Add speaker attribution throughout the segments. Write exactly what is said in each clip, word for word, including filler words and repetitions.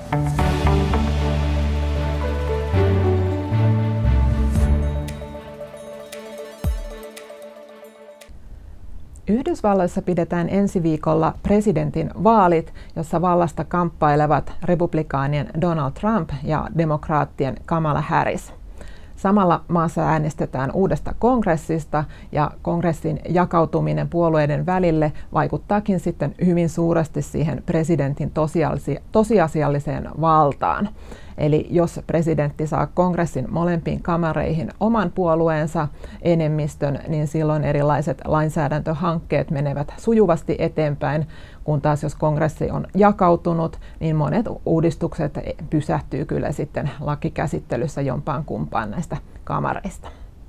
Speaker 1: Yhdysvalloissa pidetään ensi viikolla presidentin vaalit, jossa vallasta kamppailevat republikaanien Donald Trump ja demokraattien Kamala Harris. Samalla maassa äänestetään uudesta kongressista ja kongressin jakautuminen puolueiden välille vaikuttaakin sitten hyvin suuresti siihen presidentin tosiasialliseen valtaan. Eli jos presidentti saa kongressin molempiin kamareihin oman puolueensa enemmistön, niin silloin erilaiset lainsäädäntöhankkeet menevät sujuvasti eteenpäin, kun taas jos kongressi on jakautunut, niin monet uudistukset pysähtyy kyllä sitten lakikäsittelyssä jompaan kumpaan näistä kamareista.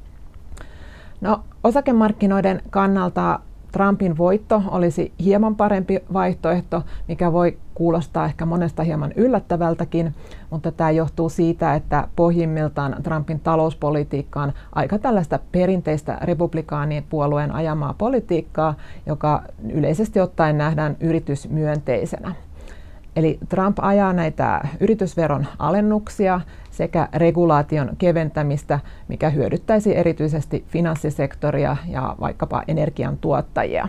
Speaker 1: No, osakemarkkinoiden kannalta Trumpin voitto olisi hieman parempi vaihtoehto, mikä voi kuulostaa ehkä monesta hieman yllättävältäkin, mutta tämä johtuu siitä, että pohjimmiltaan Trumpin talouspolitiikka on aika tällaista perinteistä republikaanien puolueen ajamaa politiikkaa, joka yleisesti ottaen nähdään yritysmyönteisenä. Eli Trump ajaa näitä yritysveron alennuksia sekä regulaation keventämistä, mikä hyödyttäisi erityisesti finanssisektoria ja vaikkapa energiantuottajia.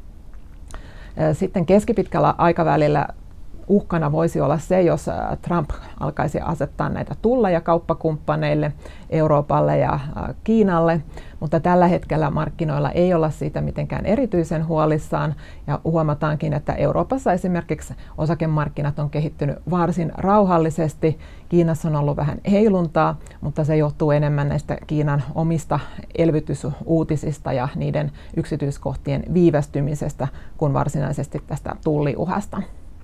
Speaker 1: Sitten keskipitkällä aikavälillä uhkana voisi olla se, jos Trump alkaisi asettaa näitä tulleja kauppakumppaneille, Euroopalle ja Kiinalle, mutta tällä hetkellä markkinoilla ei olla siitä mitenkään erityisen huolissaan ja huomataankin, että Euroopassa esimerkiksi osakemarkkinat on kehittynyt varsin rauhallisesti. Kiinassa on ollut vähän heiluntaa, mutta se johtuu enemmän näistä Kiinan omista elvytysuutisista ja niiden yksityiskohtien viivästymisestä kuin varsinaisesti tästä tulliuhasta.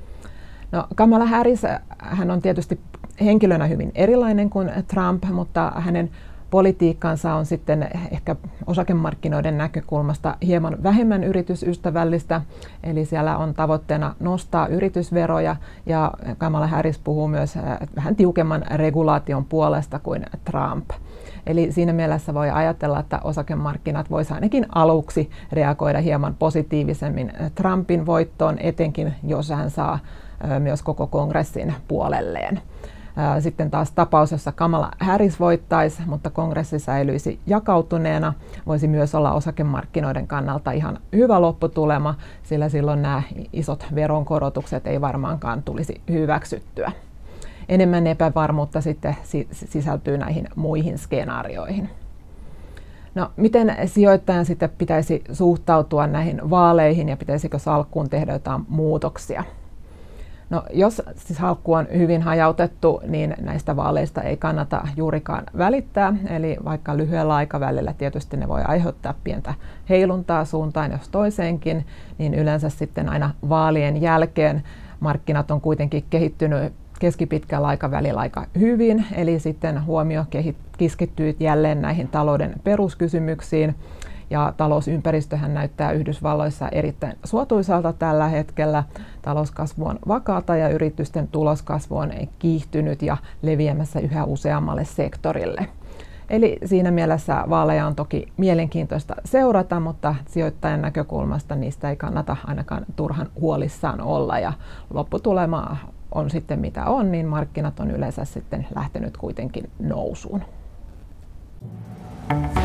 Speaker 1: No, Kamala Harris, hän on tietysti henkilönä hyvin erilainen kuin Trump, mutta hänen politiikkansa on sitten ehkä osakemarkkinoiden näkökulmasta hieman vähemmän yritysystävällistä, eli siellä on tavoitteena nostaa yritysveroja ja Kamala Harris puhuu myös vähän tiukemman regulaation puolesta kuin Trump. Eli siinä mielessä voi ajatella, että osakemarkkinat voisi ainakin aluksi reagoida hieman positiivisemmin Trumpin voittoon, etenkin jos hän saa myös koko kongressin puolelleen. Sitten taas tapaus, jossa Kamala Harris voittaisi, mutta kongressi säilyisi jakautuneena, voisi myös olla osakemarkkinoiden kannalta ihan hyvä lopputulema, sillä silloin nämä isot veronkorotukset ei varmaankaan tulisi hyväksyttyä. Enemmän epävarmuutta sitten sisältyy näihin muihin skenaarioihin. No, miten sijoittajan sitten pitäisi suhtautua näihin vaaleihin ja pitäisikö salkkuun tehdä jotain muutoksia? No, jos siis salkku on hyvin hajautettu, niin näistä vaaleista ei kannata juurikaan välittää. Eli vaikka lyhyellä aikavälillä tietysti ne voi aiheuttaa pientä heiluntaa suuntaan jos toiseenkin, niin yleensä sitten aina vaalien jälkeen markkinat on kuitenkin kehittynyt keskipitkällä aikavälillä aika hyvin. Eli sitten huomio keskittyy jälleen näihin talouden peruskysymyksiin. Ja talousympäristöhän näyttää Yhdysvalloissa erittäin suotuisalta tällä hetkellä. Talouskasvu on vakaata ja yritysten tuloskasvu on kiihtynyt ja leviämässä yhä useammalle sektorille. Eli siinä mielessä vaaleja on toki mielenkiintoista seurata, mutta sijoittajan näkökulmasta niistä ei kannata ainakaan turhan huolissaan olla. Ja lopputulema on sitten mitä on, niin markkinat on yleensä sitten lähtenyt kuitenkin nousuun.